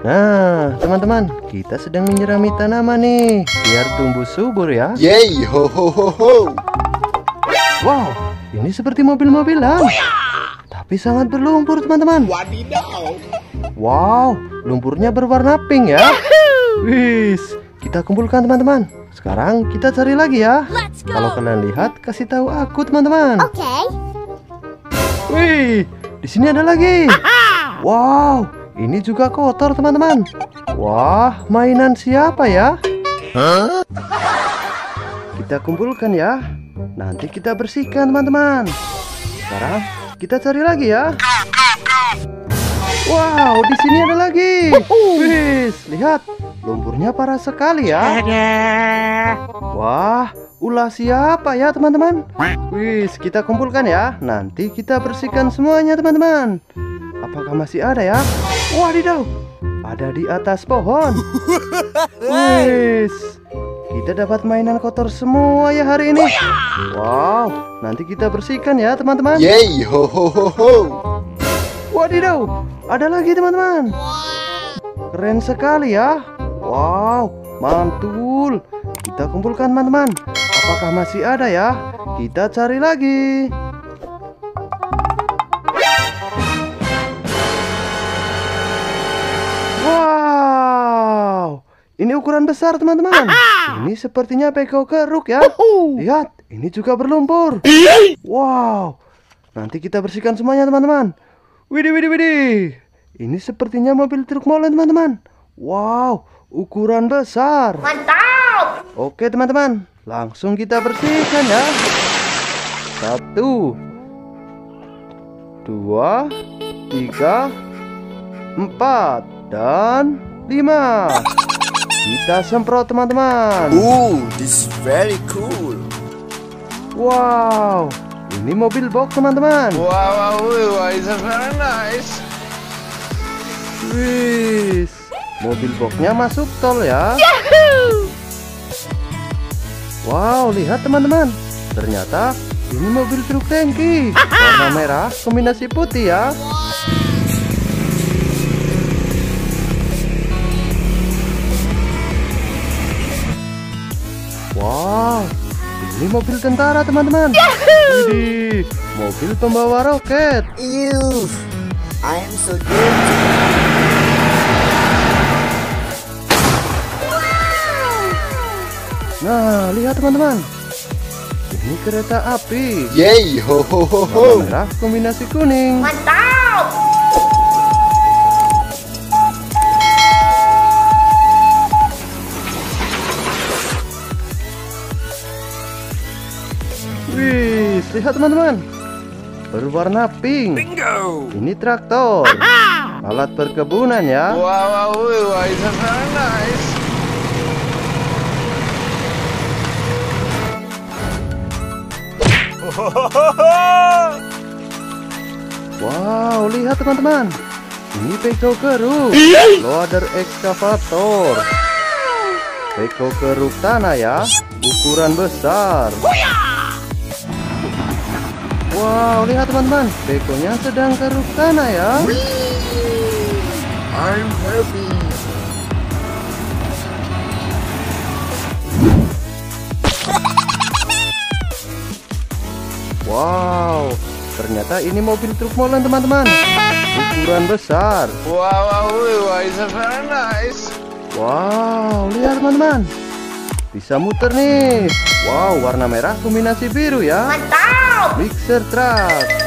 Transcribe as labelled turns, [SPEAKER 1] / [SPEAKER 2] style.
[SPEAKER 1] Nah, teman-teman, kita sedang menyirami tanaman nih, biar tumbuh subur ya.
[SPEAKER 2] Yeay, ho ho ho ho.
[SPEAKER 1] Wow, ini seperti mobil-mobilan, tapi sangat berlumpur, teman-teman.
[SPEAKER 2] Wadidaw.
[SPEAKER 1] Wow, lumpurnya berwarna pink ya. Wis, kita kumpulkan, teman-teman. Sekarang kita cari lagi ya. Kalau kalian lihat, kasih tahu aku, teman-teman.
[SPEAKER 3] Oke.
[SPEAKER 1] Wih, di sini ada lagi. Wow, ini juga kotor, teman-teman. Wah, mainan siapa ya? Kita kumpulkan ya. Nanti kita bersihkan, teman-teman. Sekarang kita cari lagi ya. Wow, di sini ada lagi. Wih, lihat, lumpurnya parah sekali ya. Wah, ulah siapa ya, teman-teman? Wih, kita kumpulkan ya. Nanti kita bersihkan semuanya, teman-teman. Apakah masih ada ya? Wadidaw, ada di atas pohon. Wih, kita dapat mainan kotor semua ya hari ini. Wow, nanti kita bersihkan ya, teman-teman.
[SPEAKER 2] Yeay, ho ho ho ho.
[SPEAKER 1] Wadidaw, ada lagi, teman-teman. Keren sekali ya. Wow, mantul. Kita kumpulkan, teman-teman. Apakah masih ada ya? Kita cari lagi. Wow, ini ukuran besar, teman-teman. Ini sepertinya beko keruk ya. Lihat, ini juga berlumpur. Wow, nanti kita bersihkan semuanya, teman-teman. Widih, widih, widih. Ini sepertinya mobil truk molen, teman-teman. Wow, ukuran besar.
[SPEAKER 3] Mantap.
[SPEAKER 1] Oke, teman-teman, langsung kita bersihkan ya. 1, 2, 3, 4, dan 5. Kita semprot, teman-teman.
[SPEAKER 2] This is very cool.
[SPEAKER 1] Wow, ini mobil box, teman-teman.
[SPEAKER 2] Wow, it's very nice.
[SPEAKER 1] Wih, mobil boxnya masuk tol ya. Wow, lihat, teman-teman. Ternyata ini mobil truk tangki. Warna merah kombinasi putih ya. Wow, ini mobil tentara, teman-teman. Widih, mobil pembawa roket.
[SPEAKER 2] Ew, I am so good.
[SPEAKER 1] Nah, lihat, teman-teman. Ini kereta api.
[SPEAKER 2] Yeay, ho ho ho ho.
[SPEAKER 1] Warna merah kombinasi kuning.
[SPEAKER 3] Mantap.
[SPEAKER 1] Wih, lihat, teman-teman. Berwarna pink.
[SPEAKER 2] Bingo.
[SPEAKER 1] Ini traktor. Alat perkebunan ya.
[SPEAKER 2] Wow, it's very nice.
[SPEAKER 1] Wow, lihat, teman-teman. Ini beko keruk. Loader ekskavator. Beko keruk tanah ya. Ukuran besar. Wow, lihat, teman-teman. Bekonya sedang keruk tanah ya.
[SPEAKER 2] I'm happy.
[SPEAKER 1] Wow, ternyata ini mobil truk molen, teman-teman. Ukuran besar.
[SPEAKER 2] Wow, it's very nice.
[SPEAKER 1] Wow, lihat, teman-teman. Bisa muter nih. Wow, warna merah kombinasi biru ya.
[SPEAKER 3] Mantap.
[SPEAKER 1] Mixer truck.